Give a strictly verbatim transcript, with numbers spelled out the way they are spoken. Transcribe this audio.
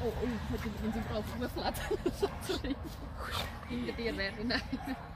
Oh, oh, ich hätte den Brauf überflattern. Hinter dir wäre, nein.